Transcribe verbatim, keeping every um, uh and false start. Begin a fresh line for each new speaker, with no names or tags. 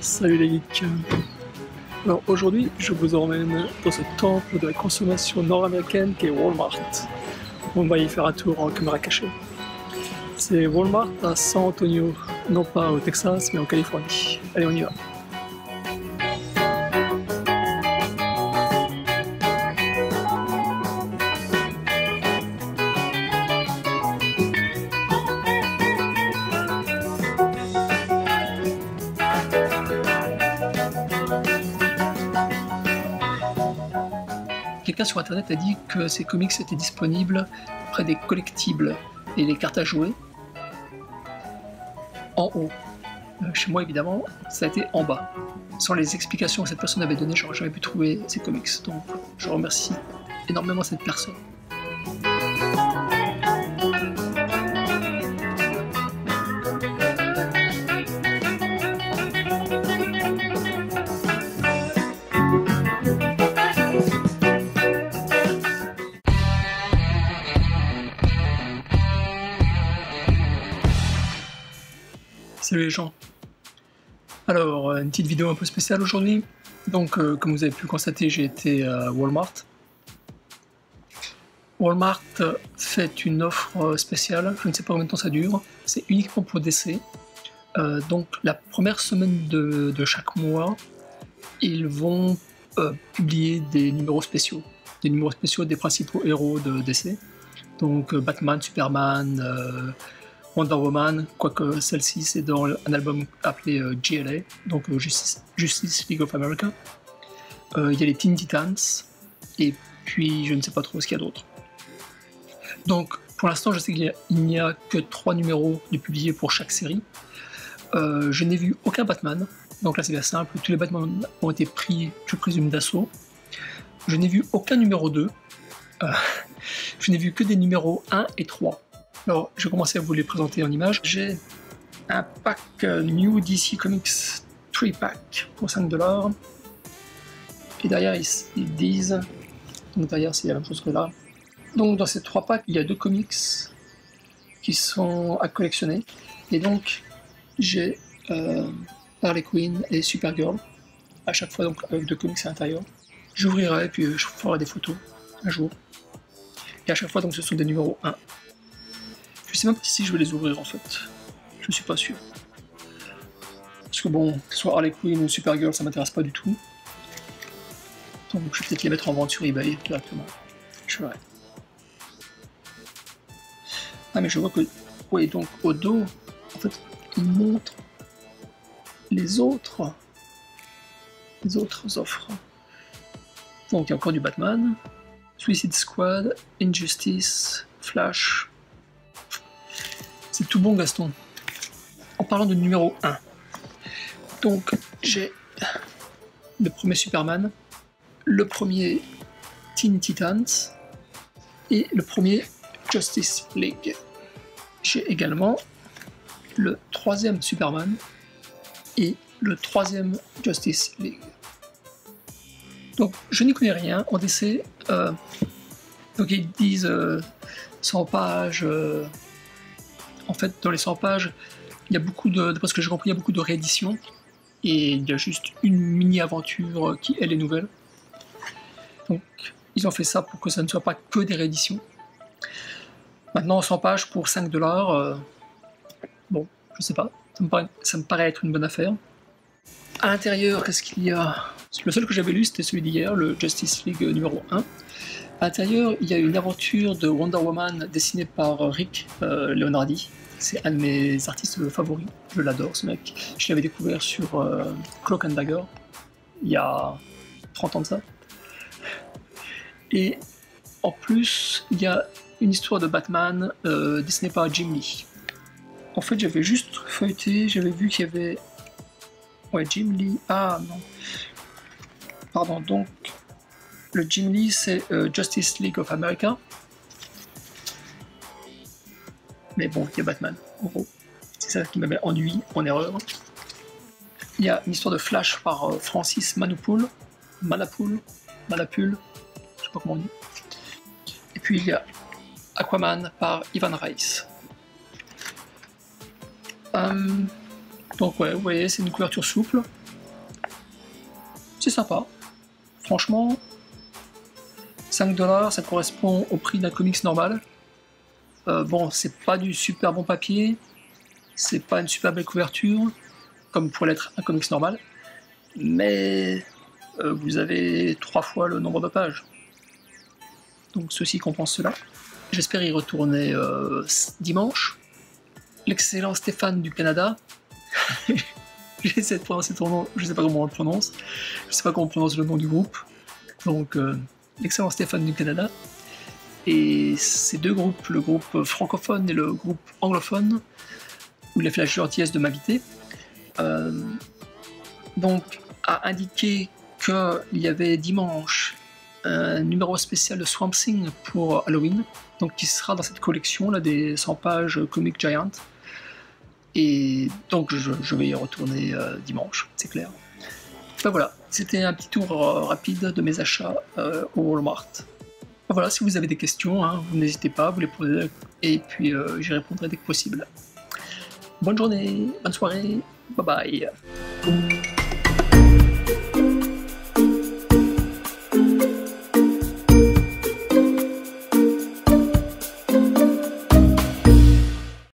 Salut les geeks. Alors aujourd'hui je vous emmène dans ce temple de la consommation nord-américaine qui est Walmart. On va y faire un tour en caméra cachée. C'est Walmart à San Antonio, non pas au Texas mais en Californie. Allez, on y va. Quelqu'un sur internet a dit que ces comics étaient disponibles près des collectibles et les cartes à jouer en haut. Chez moi évidemment, ça a été en bas. Sans les explications que cette personne avait données, j'aurais jamais pu trouver ces comics. Donc je remercie énormément cette personne. Salut les gens. Alors, une petite vidéo un peu spéciale aujourd'hui. Donc, euh, comme vous avez pu le constater, j'ai été à Walmart. Walmart fait une offre spéciale, je ne sais pas combien de temps ça dure, c'est uniquement pour D C. Euh, donc, la première semaine de, de chaque mois, ils vont euh, publier des numéros spéciaux. Des numéros spéciaux des principaux héros de D C. Donc, euh, Batman, Superman, euh, Wonder Woman, quoique celle-ci c'est dans un album appelé euh, G L A, donc euh, Justice, Justice League of America. Il euh, y a les Teen Titans, et puis je ne sais pas trop ce qu'il y a d'autre. Donc pour l'instant je sais qu'il n'y a, a que trois numéros de publiés pour chaque série. Euh, je n'ai vu aucun Batman, donc là c'est bien simple, tous les Batman ont été pris, je présume, d'assaut. Je n'ai vu aucun numéro deux, euh, je n'ai vu que des numéros un et trois. Alors, je vais commencer à vous les présenter en images. J'ai un pack euh, New D C Comics trois pack pour cinq dollars. Et derrière, ils, ils disent... Donc derrière, c'est la même chose que là. Donc dans ces trois packs, il y a deux comics qui sont à collectionner. Et donc, j'ai euh, Harley Quinn et Supergirl. À chaque fois, donc, avec deux comics à l'intérieur. J'ouvrirai, puis je ferai des photos un jour. Et à chaque fois, donc, ce sont des numéros un. Je sais même pas si je vais les ouvrir en fait, je suis pas sûr. Parce que bon, que ce soit Harley Quinn ou Supergirl, ça m'intéresse pas du tout. Donc je vais peut-être les mettre en vente sur eBay directement. Je verrai. Ah mais je vois que... Oui, donc au dos, en fait, il montre les autres... les autres offres. Donc il y a encore du Batman, Suicide Squad, Injustice, Flash... C'est tout bon, Gaston. En parlant de numéro un, donc j'ai le premier Superman, le premier Teen Titans et le premier Justice League. J'ai également le troisième Superman et le troisième Justice League. Donc je n'y connais rien en D C. Euh, donc ils disent euh, cent pages. Euh, En fait, dans les cent pages, il y a beaucoup de, d'après ce que j'ai compris, il y a beaucoup de rééditions. Et il y a juste une mini-aventure qui, elle, est nouvelle. Donc, ils ont fait ça pour que ça ne soit pas que des rééditions. Maintenant, cent pages pour cinq dollars, euh, bon, je sais pas, ça me, paraît, ça me paraît être une bonne affaire. À l'intérieur, qu'est-ce qu'il y a? Le seul que j'avais lu, c'était celui d'hier, le Justice League numéro un. À l'intérieur, il y a une aventure de Wonder Woman dessinée par Rick euh, Leonardi. C'est un de mes artistes favoris, je l'adore ce mec. Je l'avais découvert sur euh, Cloak and Dagger, il y a trente ans de ça. Et en plus, il y a une histoire de Batman euh, dessinée par Jim Lee. En fait, j'avais juste feuilleté, j'avais vu qu'il y avait... Ouais, Jim Lee... Ah non. Pardon, donc... Le Jim Lee, c'est euh, Justice League of America. Mais bon, il y a Batman, en gros. C'est ça qui m'avait ennuyé, en erreur. Il y a une histoire de Flash par euh, Francis Manapul. Manapul. Manapul. Je sais pas comment on dit. Et puis il y a Aquaman par Ivan Reis. Euh, donc ouais, vous voyez, c'est une couverture souple. c'est sympa. Franchement, cinq dollars, ça correspond au prix d'un comics normal. Euh, bon, c'est pas du super bon papier, c'est pas une super belle couverture, comme pourrait l'être un comics normal, mais euh, vous avez trois fois le nombre de pages. Donc ceci compense cela. J'espère y retourner euh, dimanche. L'excellent Stéphane du Canada. J'essaie de prononcer ton nom, je sais pas comment on le prononce. Je sais pas comment on prononce le nom du groupe. Donc euh, l'excellent Stéphane du Canada. Et ces deux groupes, le groupe francophone et le groupe anglophone, où il a fait la gentillesse de m'inviter, euh, donc a indiqué qu'il y avait dimanche un numéro spécial de Swamp Thing pour Halloween, donc qui sera dans cette collection là des cent pages Comic Giant. Et donc je, je vais y retourner euh, dimanche, c'est clair. Enfin voilà, c'était un petit tour euh, rapide de mes achats euh, au Walmart. Voilà, si vous avez des questions, hein, vous n'hésitez pas, vous les posez, et puis euh, j'y répondrai dès que possible. Bonne journée, bonne soirée, bye bye.